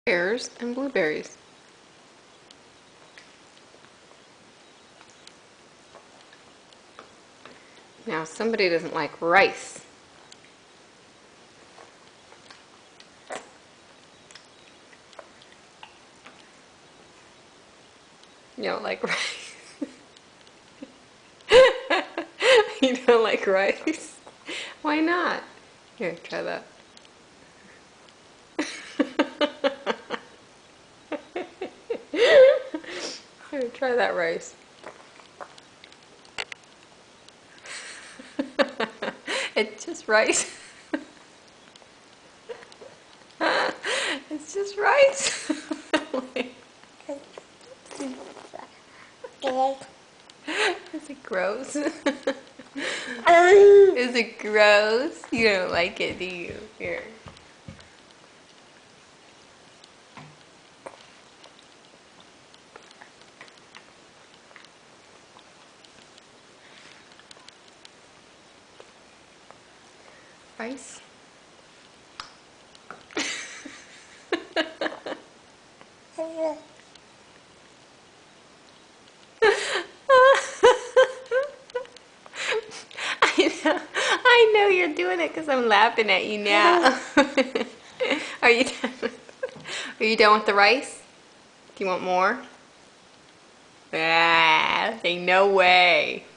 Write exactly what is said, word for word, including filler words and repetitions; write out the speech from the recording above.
pears and blueberries. Now somebody doesn't like rice. You don't like rice? You don't like rice? Why not? Here, try that. Here, try that rice. It's just rice. It's just rice. Is it gross? Is it gross? You don't like it, do you? Here. Rice? I know, I know you're doing it because I'm laughing at you now. Are you done with, are you done with the rice? Do you want more? Ah, say no way.